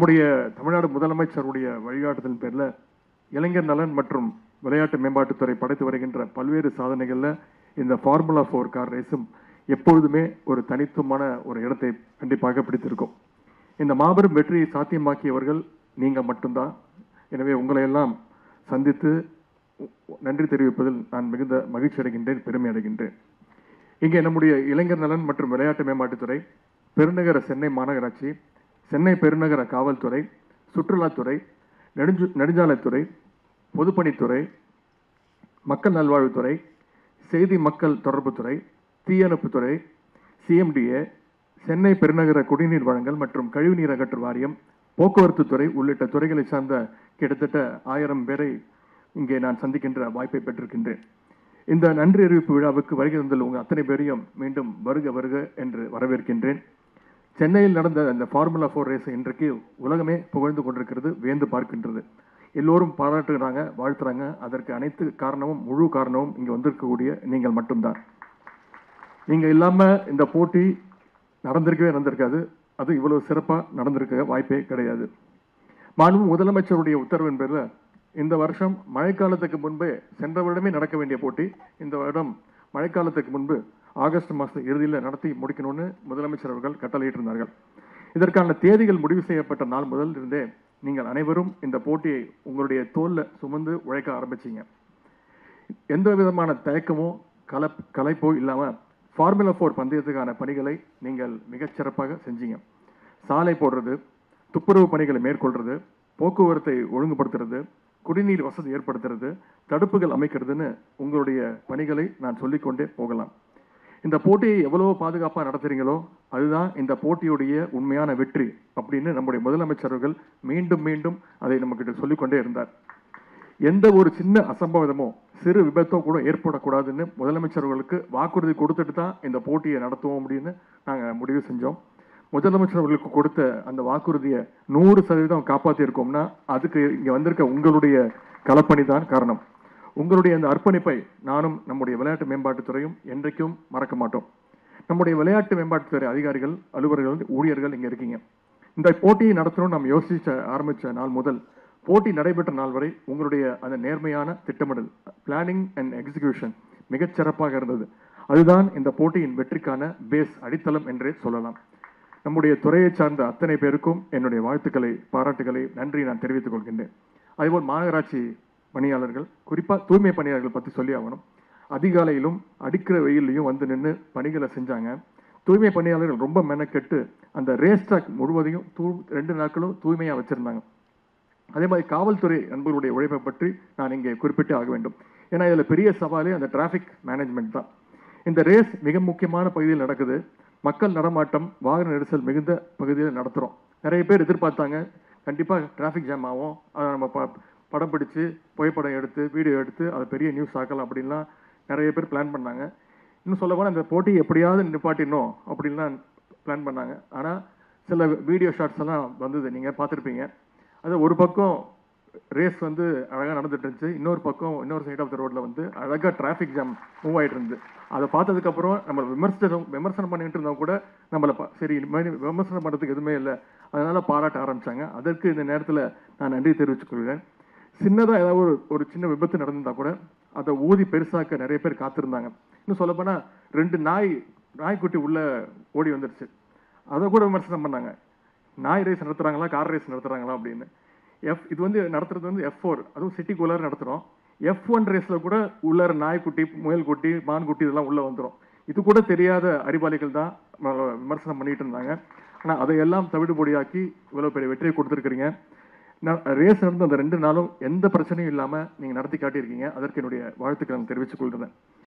நம்முடைய தமிழ்நாடு முதலமைச்சருடைய வழிகாட்டுதல் பேரில் இளைஞர் நலன் மற்றும் விளையாட்டு மேம்பாட்டுத்துறை படைத்து வருகின்ற பல்வேறு சாதனைகளில் இந்த ஃபார்முலா 4 கார் ரேஸும் எப்பொழுதுமே ஒரு தனித்துவமான ஒரு இடத்தை கண்டிப்பாக பிடித்திருக்கும். இந்த மாபெரும் வெற்றியை சாத்தியமாக்கியவர்கள் நீங்கள் மட்டும்தான். எனவே உங்களை எல்லாம் சந்தித்து நன்றி தெரிவிப்பதில் நான் மிகுந்த மகிழ்ச்சி அடைகின்றேன், பெருமை அடைகின்றேன். இங்கே நம்முடைய இளைஞர் நலன் மற்றும் விளையாட்டு மேம்பாட்டுத்துறை, பெருநகர சென்னை மாநகராட்சி, சென்னை பெருநகர காவல்துறை, சுற்றுலாத்துறை, நெடுஞ்சாலைத்துறை, பொதுப்பணித்துறை, மக்கள் நல்வாழ்வுத்துறை, செய்தி மக்கள் தொடர்புத்துறை, தீயணைப்புத்துறை, சிஎம்டிஏ, சென்னை பெருநகர குடிநீர் வழங்கல் மற்றும் கழிவுநீர் அகற்று வாரியம், போக்குவரத்து துறை உள்ளிட்ட துறைகளை சார்ந்த கிட்டத்தட்ட 1000 பேரை இங்கே நான் சந்திக்கின்ற வாய்ப்பை பெற்றிருக்கின்றேன். இந்த நன்றி அறிவிப்பு விழாவுக்கு வருகை தந்துள்ள உங்கள் அத்தனை பேரையும் மீண்டும் வருக வருக என்று வரவேற்கின்றேன். சென்னையில் நடந்த அந்த ஃபார்முலா 4 ரேஸ் இன்றைக்கு உலகமே புகழ்ந்து கொண்டிருக்கிறது, வியந்து பார்க்கின்றது. எல்லோரும் பாராட்டுகிறாங்க, வாழ்த்துறாங்க. அதற்கு அனைத்து காரணமும், முழு காரணமும் இங்கே வந்திருக்கக்கூடிய நீங்கள் மட்டும்தான். நீங்கள் இல்லாமல் இந்த போட்டி நடந்திருக்காது. அது இவ்வளவு சிறப்பாக நடந்திருக்க வாய்ப்பே கிடையாது. மாண்பு முதலமைச்சருடைய உத்தரவின் பேரில் இந்த வருஷம் மழைக்காலத்துக்கு முன்பே, சென்ற வருடமே நடக்க வேண்டிய போட்டி இந்த வருடம் மழைக்காலத்துக்கு முன்பு ஆகஸ்ட் மாத இறுதியில் நடத்தி முடிக்கணும்னு முதலமைச்சர் அவர்கள் கட்டளையிட்டிருந்தார்கள். இதற்கான தேதிகள் முடிவு செய்யப்பட்ட நாள் முதல் இருந்தே நீங்கள் அனைவரும் இந்த போட்டியை உங்களுடைய தோளில் சுமந்து உழைக்க ஆரம்பிச்சிங்க. எந்த விதமான தயக்கமோ கலைப்போ இல்லாமல் ஃபார்முலா 4 பந்தயத்துக்கான பணிகளை நீங்கள் மிகச்சிறப்பாக செஞ்சீங்க. சாலை போடுறது, துப்புரவு பணிகளை மேற்கொள்வது, போக்குவரத்தை ஒழுங்குபடுத்துறது, குடிநீர் வசதி ஏற்படுத்துறது, தடுப்புகள் அமைக்கிறதுன்னு உங்களுடைய பணிகளை நான் சொல்லிக்கொண்டே போகலாம். இந்த போட்டியை எவ்வளவோ பாதுகாப்பாக நடத்துறீங்களோ அதுதான் இந்த போட்டியுடைய உண்மையான வெற்றி அப்படின்னு நம்முடைய முதலமைச்சர்கள் மீண்டும் மீண்டும் அதை நம்மகிட்ட சொல்லிக்கொண்டே இருந்தார். எந்த ஒரு சின்ன அசம்பாவிதமோ சிறு விபத்தோ கூட ஏற்படக்கூடாதுன்னு முதலமைச்சர்களுக்கு வாக்குறுதி கொடுத்துட்டு தான் இந்த போட்டியை நடத்துவோம் அப்படின்னு நாங்கள் முடிவு செஞ்சோம். முதலமைச்சர்களுக்கு கொடுத்த அந்த வாக்குறுதியை 100% காப்பாற்றியிருக்கோம்னா அதுக்கு இங்கே வந்திருக்க உங்களுடைய களப்பணி தான் காரணம். உங்களுடைய அந்த அர்ப்பணிப்பை நானும் நம்முடைய விளையாட்டு மேம்பாட்டுத்துறையும் என்றைக்கும் மறக்க மாட்டோம். நம்முடைய விளையாட்டு மேம்பாட்டுத்துறை அதிகாரிகள், அலுவலர்கள், ஊழியர்கள் இங்கே இருக்கீங்க. இந்த போட்டியை நடத்தணும்னு நம்ம ஆரம்பித்த நாள் முதல் போட்டி நடைபெற்ற நாள் வரை உங்களுடைய அந்த நேர்மையான திட்டமிடல், பிளானிங் அண்ட் எக்ஸிகியூஷன் மிகச்சிறப்பாக இருந்தது. அதுதான் இந்த போட்டியின் வெற்றிக்கான பேஸ், அடித்தளம் என்றே சொல்லலாம். நம்முடைய துறையை சார்ந்த அத்தனை பேருக்கும் என்னுடைய வாழ்த்துக்களை, பாராட்டுகளை, நன்றி நான் தெரிவித்துக் கொள்கின்றேன். அதேபோல் மாநகராட்சி பணியாளர்கள், குறிப்பாக தூய்மை பணியாளர்கள் பற்றி சொல்லி ஆகணும். அதிகாலையிலும் அடிக்கிற வெயிலையும் வந்து நின்று பணிகளை செஞ்சாங்க. தூய்மை பணியாளர்கள் ரொம்ப மெனக்கெட்டு அந்த ரேஸ் ட்ராக் முழுவதையும் 2 நாட்களும் தூய்மையாக வச்சுருந்தாங்க. அதே மாதிரி காவல்துறை நண்பர்களுடைய உழைப்பை பற்றி நான் இங்கே குறிப்பிட்டு ஆக வேண்டும். ஏன்னா இதில் பெரிய சவாலே அந்த டிராஃபிக் மேனேஜ்மெண்ட் தான். இந்த ரேஸ் மிக முக்கியமான பகுதியில் நடக்குது. மக்கள் நடமாட்டம், வாகன நெரிசல் மிகுந்த பகுதியில் நடத்துகிறோம். நிறைய பேர் எதிர்பார்த்தாங்க கண்டிப்பாக டிராஃபிக் ஜாம் ஆகும், அதை நம்ம படம் பிடிச்சு புகைப்படம் எடுத்து வீடியோ எடுத்து அதை பெரிய நியூஸ் ஆக்கலாம் அப்படின்லாம் நிறைய பேர் பிளான் பண்ணாங்க. இன்னும் சொல்ல போனால் இந்த போட்டி எப்படியாவது நிப்பாட்டிடணும் அப்படின்லாம் பிளான் பண்ணாங்க. ஆனால் சில வீடியோ ஷாட்ஸ் எல்லாம் வந்தது, நீங்கள் பார்த்துருப்பீங்க. அது ஒரு பக்கம் ரேஸ் வந்து அழகாக நடந்துட்டு இருந்துச்சு, இன்னொரு பக்கம் இன்னொரு சைட் ஆஃப் த ரோட்டில் வந்து அழகாக டிராஃபிக் ஜாம் மூவ் ஆகிட்டு இருந்தது. அதை பார்த்ததுக்கப்புறம் நம்ம விமர்சனம் பண்ணிட்டு இருந்தவங்க கூட நம்மளை சரி இது மாதிரி விமர்சனம் பண்ணுறதுக்கு எதுவுமே இல்லை, அதனால் பாராட்ட ஆரம்பித்தாங்க. அதற்கு இந்த நேரத்தில் நான் நன்றி தெரிவித்துக்கொள்கிறேன். சின்னதாக ஏதாவது ஒரு சின்ன விபத்து நடந்திருந்தால் கூட அதை ஊதி பெருசாக்க நிறைய பேர் காத்திருந்தாங்க. இன்னும் சொல்லப்போனால் 2 நாய்க்குட்டி உள்ளே ஓடி வந்துருச்சு, அதை கூட விமர்சனம் பண்ணாங்க. நாய் ரேஸ் நடத்துகிறாங்களா, கார் ரேஸ் நடத்துகிறாங்களா அப்படின்னு. இது வந்து நடத்துறது வந்து F4, அதுவும் சிட்டிக்குள்ளார நடத்துகிறோம். F1 ரேஸில் கூட உள்ளார நாய்க்குட்டி, முயல்குட்டி, மான்குட்டி இதெல்லாம் உள்ளே வந்துடும். இது கூட தெரியாத அறிவாளிகள் தான் விமர்சனம் பண்ணிட்டு இருந்தாங்க. ஆனால் அதையெல்லாம் தவிடுபொடியாக்கி இவ்வளோ பெரிய வெற்றியை கொடுத்துருக்குறீங்க. ரேஸ் நடந்த அந்த 2 நாளும் எந்த பிரச்சனையும் இல்லாமல் நீங்கள் நடத்தி காட்டியிருக்கீங்க. அதற்கு என்னுடைய வாழ்த்துக்களை நான் தெரிவித்துக் கொள்கிறேன்.